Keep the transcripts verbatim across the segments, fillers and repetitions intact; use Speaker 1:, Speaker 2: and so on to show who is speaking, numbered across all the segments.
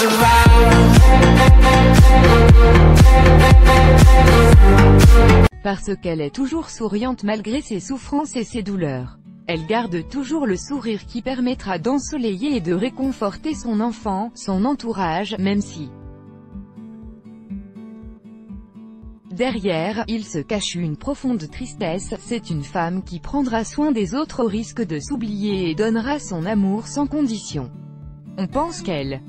Speaker 1: Parce qu'elle est toujours souriante malgré ses souffrances et ses douleurs. Elle garde toujours le sourire qui permettra d'ensoleiller et de réconforter son enfant, son entourage, même si derrière, il se cache une profonde tristesse. C'est une femme qui prendra soin des autres au risque de s'oublier et donnera son amour sans condition. On pense qu'elle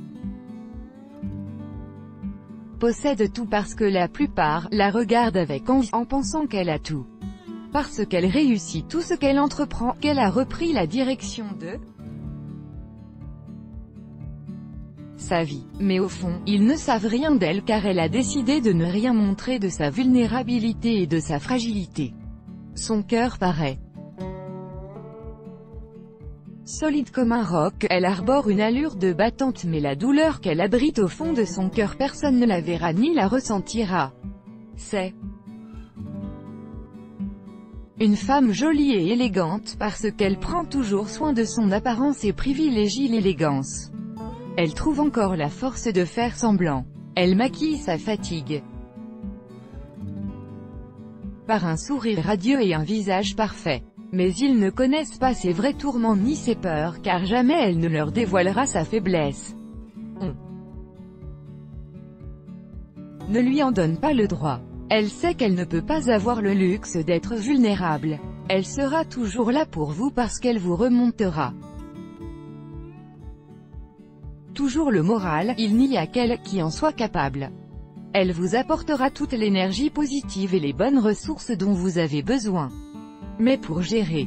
Speaker 1: possède tout parce que la plupart la regardent avec envie en pensant qu'elle a tout. Parce qu'elle réussit tout ce qu'elle entreprend, qu'elle a repris la direction de sa vie. Mais au fond, ils ne savent rien d'elle car elle a décidé de ne rien montrer de sa vulnérabilité et de sa fragilité. Son cœur paraît solide comme un roc, elle arbore une allure de battante mais la douleur qu'elle abrite au fond de son cœur personne ne la verra ni la ressentira. C'est une femme jolie et élégante parce qu'elle prend toujours soin de son apparence et privilégie l'élégance. Elle trouve encore la force de faire semblant. Elle maquille sa fatigue par un sourire radieux et un visage parfait. Mais ils ne connaissent pas ses vrais tourments ni ses peurs car jamais elle ne leur dévoilera sa faiblesse. On ne lui en donne pas le droit. Elle sait qu'elle ne peut pas avoir le luxe d'être vulnérable. Elle sera toujours là pour vous parce qu'elle vous remontera toujours le moral, il n'y a qu'elle qui en soit capable. Elle vous apportera toute l'énergie positive et les bonnes ressources dont vous avez besoin. Mais pour gérer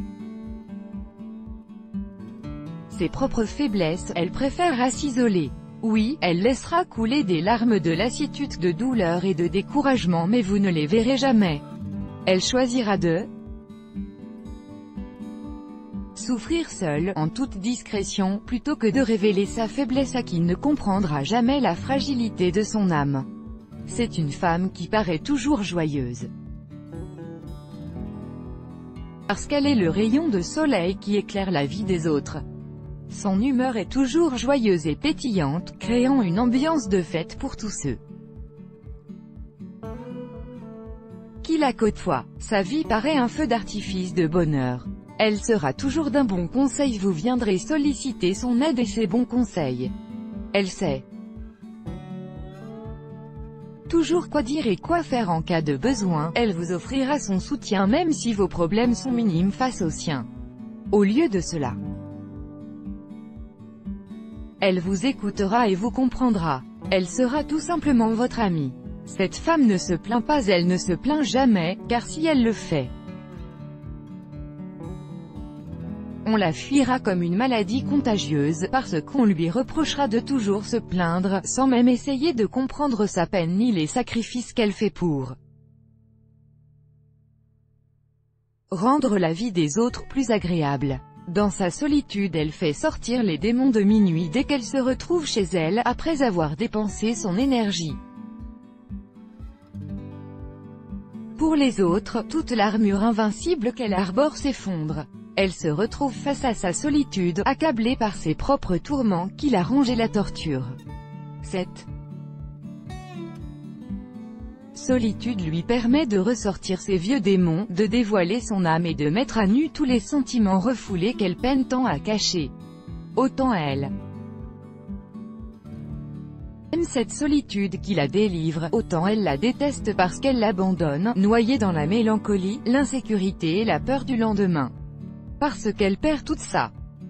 Speaker 1: ses propres faiblesses, elle préférera s'isoler. Oui, elle laissera couler des larmes de lassitude, de douleur et de découragement mais vous ne les verrez jamais. Elle choisira de souffrir seule, en toute discrétion, plutôt que de révéler sa faiblesse à qui ne comprendra jamais la fragilité de son âme. C'est une femme qui paraît toujours joyeuse. Parce qu'elle est le rayon de soleil qui éclaire la vie des autres. Son humeur est toujours joyeuse et pétillante, créant une ambiance de fête pour tous ceux qui la côtoient. Sa vie paraît un feu d'artifice de bonheur. Elle sera toujours d'un bon conseil, vous viendrez solliciter son aide et ses bons conseils. Elle sait toujours quoi dire et quoi faire en cas de besoin, elle vous offrira son soutien même si vos problèmes sont minimes face aux siens. Au lieu de cela, elle vous écoutera et vous comprendra. Elle sera tout simplement votre amie. Cette femme ne se plaint pas, elle ne se plaint jamais, car si elle le fait, on la fuira comme une maladie contagieuse, parce qu'on lui reprochera de toujours se plaindre, sans même essayer de comprendre sa peine ni les sacrifices qu'elle fait pour rendre la vie des autres plus agréable. Dans sa solitude, elle fait sortir les démons de minuit dès qu'elle se retrouve chez elle, après avoir dépensé son énergie. Pour les autres, toute l'armure invincible qu'elle arbore s'effondre. Elle se retrouve face à sa solitude, accablée par ses propres tourments qui la rongent et la torturent. Cette solitude lui permet de ressortir ses vieux démons, de dévoiler son âme et de mettre à nu tous les sentiments refoulés qu'elle peine tant à cacher. Autant elle aime cette solitude qui la délivre, autant elle la déteste parce qu'elle l'abandonne, noyée dans la mélancolie, l'insécurité et la peur du lendemain. Parce qu'elle perd toute sa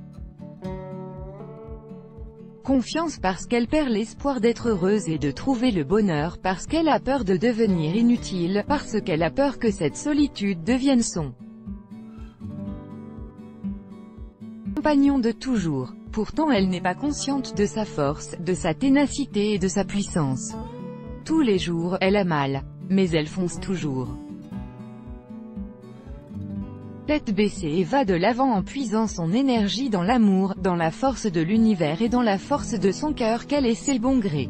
Speaker 1: confiance, parce qu'elle perd l'espoir d'être heureuse et de trouver le bonheur, parce qu'elle a peur de devenir inutile, parce qu'elle a peur que cette solitude devienne son compagnon de toujours. Pourtant elle n'est pas consciente de sa force, de sa ténacité et de sa puissance. Tous les jours, elle a mal. Mais elle fonce toujours. Tête baissée et va de l'avant en puisant son énergie dans l'amour, dans la force de l'univers et dans la force de son cœur qu'elle essaie le bon gré.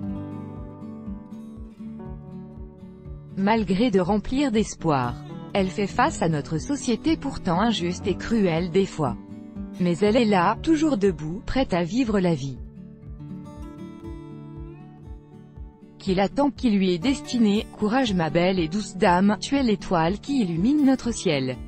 Speaker 1: Malgré de remplir d'espoir. Elle fait face à notre société pourtant injuste et cruelle des fois. Mais elle est là, toujours debout, prête à vivre la vie. qu'il attend, qui lui est destiné. Courage ma belle et douce dame, tu es l'étoile qui illumine notre ciel.